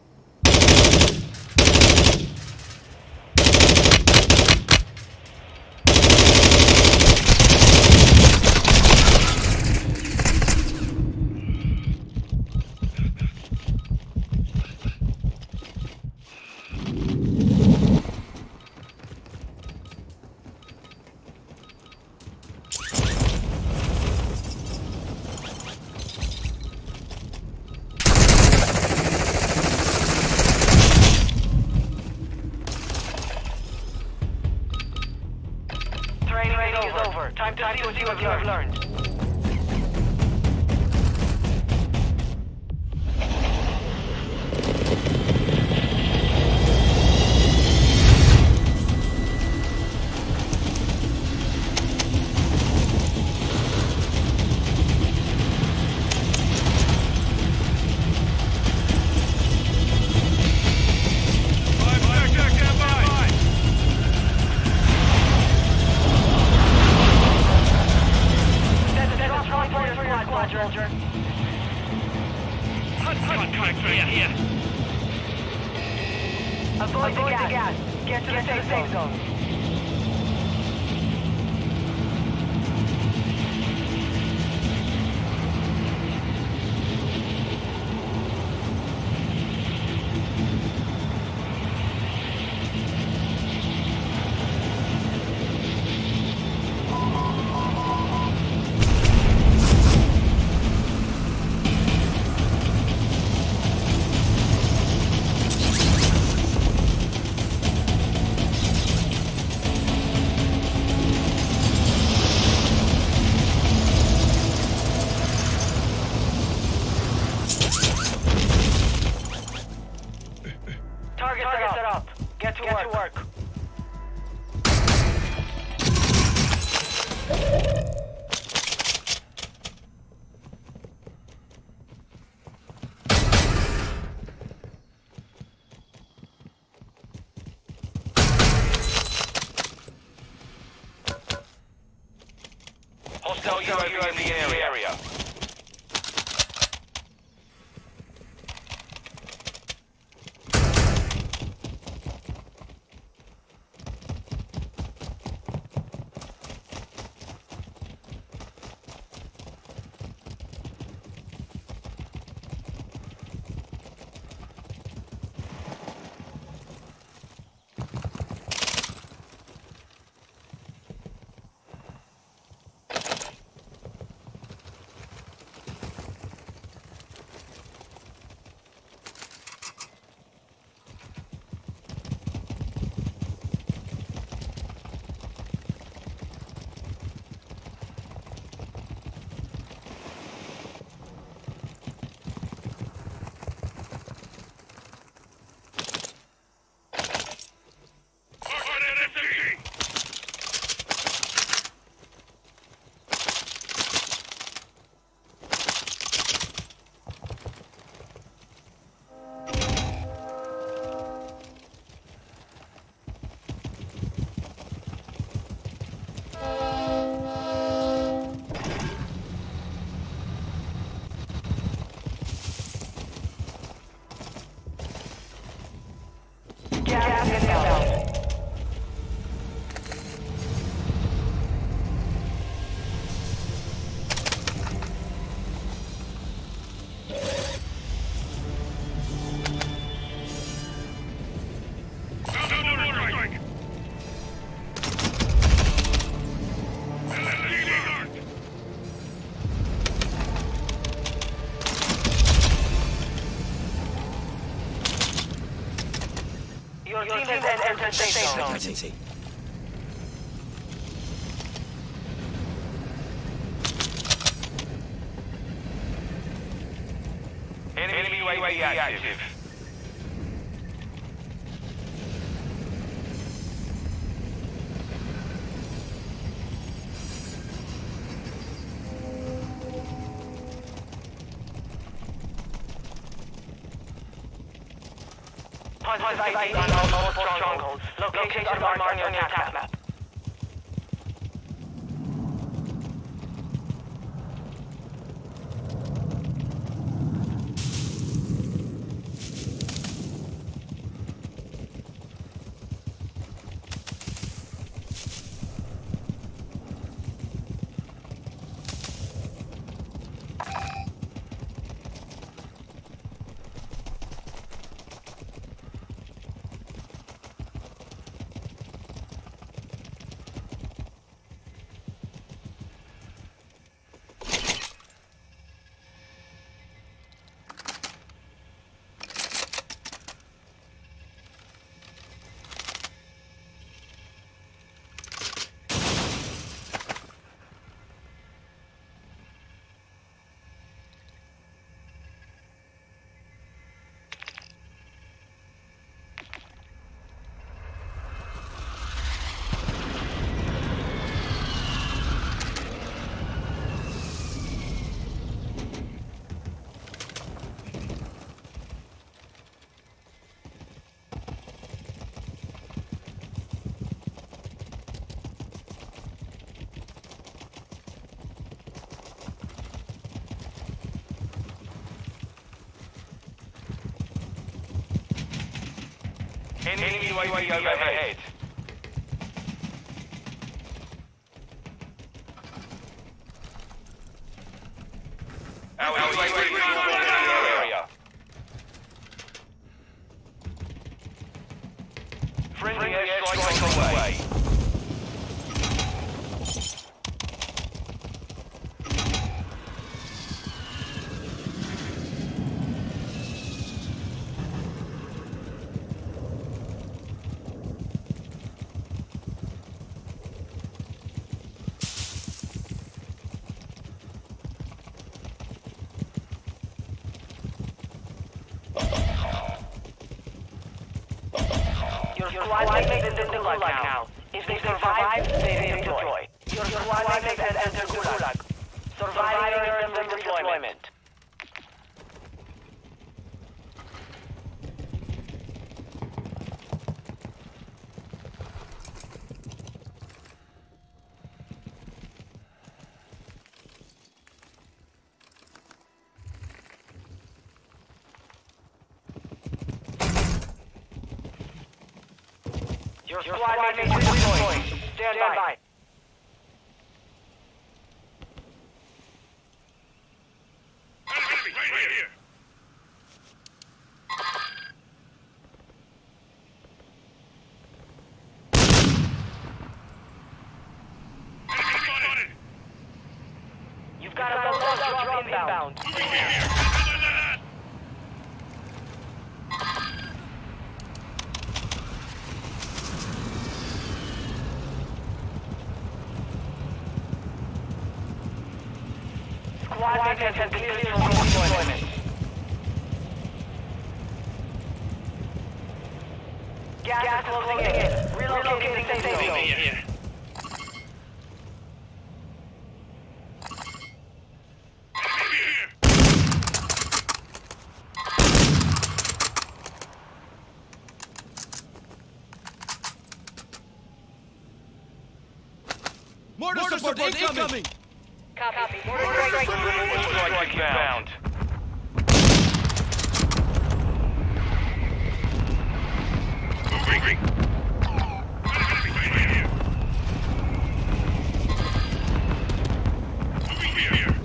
Time to Time see what you have learned. learned. Soldier. Hunt, hunt, hunt, here, here. Avoid, Avoid the, gas. the gas. Get to Get the safe, safe zone. zone. Target, Target set up. Get to Get work. To work. Hostile U A V in the area. Gas inbound. Your team has entered the safe zone. Enemy U A V active. Positive I D on all multiple strongholds. Locations are marked on your attack map. Enemy U A V overhead. Our U A V is in the area. Friendly airstrike on the way. Your squad mates is in the Gulag now. If they survive, they redeploy. Your squad mates has entered Gulag. Surviving earns them redeployment. Your squad mates is deployed. Stand by. Right here. You've got a loadout drop inbound. Moving here. Squad mates has been cleared for redeployment. Gas is closing in. Relocating the safe zone. Here. Mortar, Mortar support, support incoming! incoming. Copy. Mortar strike. Strike inbound. Moving. Right here. Moving here.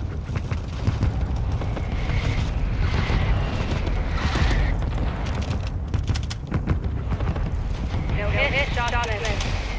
No hit, hit, shot on it.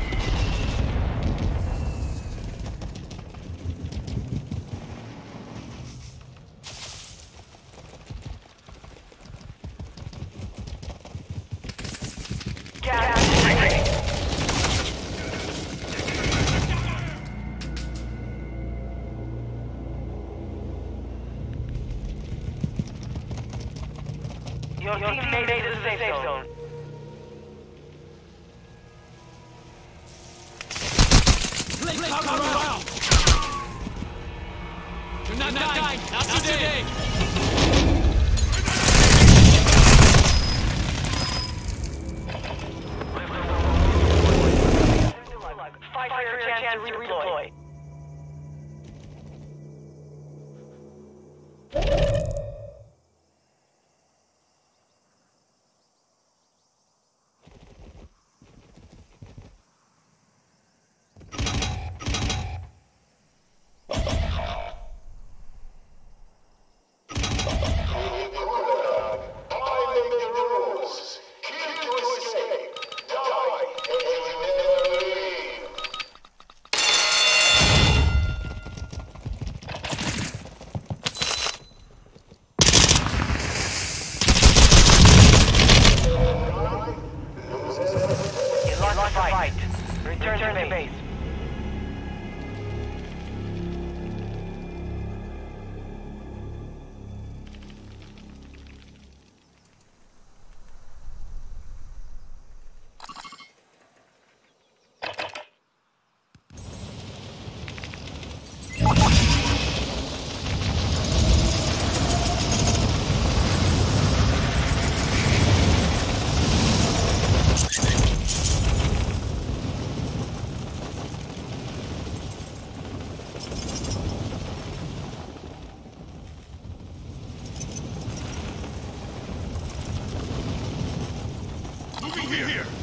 Your, Your team made it to the safe zone. zone. Let's come around! You're not, not dying! Not, not today! today. here.